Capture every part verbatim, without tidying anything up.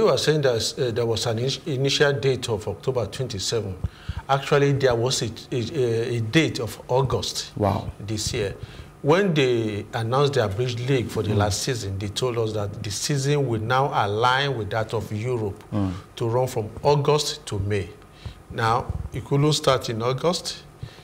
you were saying that uh, there was an in initial date of October twenty-seventh. Actually, there was a, a, a date of August wow. this year. When they announced the Abridged League for the mm. last season, they told us that the season will now align with that of Europe mm. to run from August to May. Now, it couldn't start in August.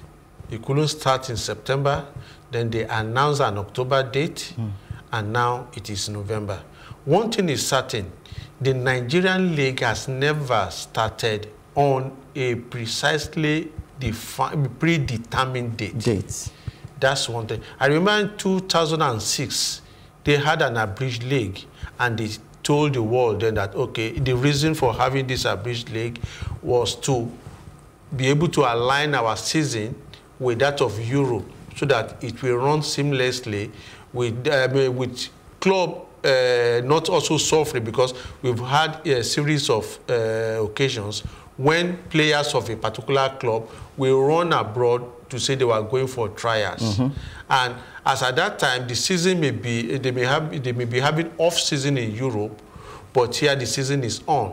It couldn't start in September. Then they announced an October date, mm. and now it is November. One thing is certain, the Nigerian League has never started on a precisely defined, predetermined date. Dates. That's one thing. I remember in two thousand six, they had an Abridged League, and they told the world then that, okay, the reason for having this Abridged League was to be able to align our season with that of Europe so that it will run seamlessly with, uh, with club uh, not also suffering, because we've had a series of uh, occasions when players of a particular club will run abroad to say they were going for trials. Mm-hmm. And as at that time, the season may be, they may, have, they may be having off-season in Europe, but here the season is on.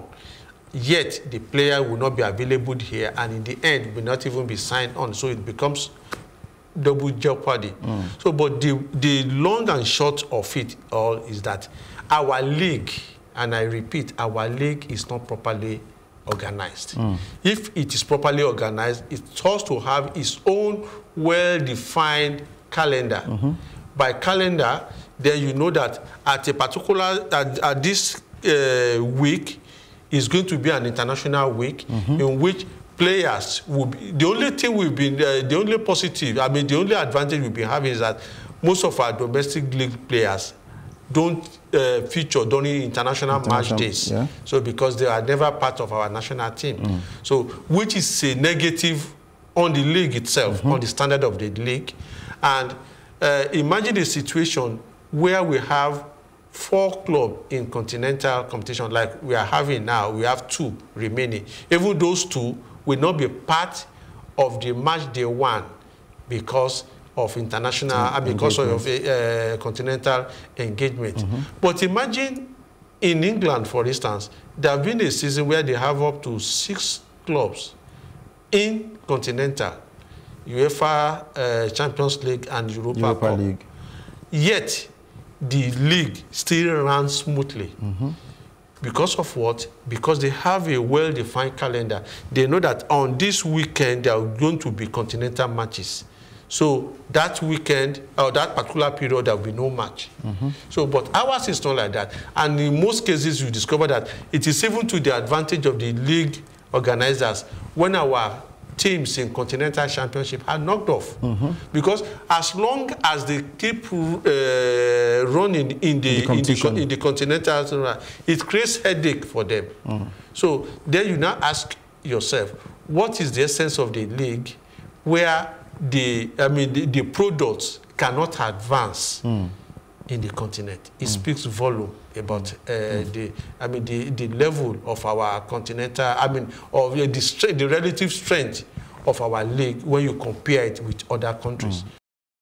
Yet, the player will not be available here, and in the end, will not even be signed on. So it becomes double jeopardy. Mm. So, but the, the long and short of it all is that our league, and I repeat, our league is not properly organized. Mm. If it is properly organized, it has to have its own well-defined calendar. Mm-hmm. By calendar, then you know that at a particular, at, at this uh, week, is going to be an international week mm-hmm. in which players will be, the only thing we've been, uh, the only positive, I mean, the only advantage we've been having is that most of our domestic league players don't uh, feature during international, international match days. Yeah. So because they are never part of our national team. Mm. So which is a negative on the league itself, mm-hmm. on the standard of the league. And uh, imagine a situation where we have four clubs in continental competition like we are having now. We have two remaining. Even those two will not be part of the match day one because of international, and because of uh, continental engagement. Mm-hmm. But imagine in England, for instance, there have been a season where they have up to six clubs in continental, UEFA uh, Champions League and Europa, Europa League. Yet, the league still runs smoothly. Mm-hmm. Because of what? Because they have a well-defined calendar. They know that on this weekend, there are going to be continental matches. So that weekend, or that particular period, there will be no match. Mm-hmm. So, but ours is not like that. And in most cases, you discover that it is even to the advantage of the league organizers when our teams in continental championship are knocked off. Mm-hmm. Because as long as they keep uh, running in the, in, the in, the, in the continental, it creates headache for them. Mm-hmm. So then you now ask yourself, what is the essence of the league where the, I mean, the, the products cannot advance mm. in the continent? It mm. speaks volume about uh, mm. the, I mean, the, the level of our continental, I mean, of the, the, the relative strength of our league when you compare it with other countries. Mm.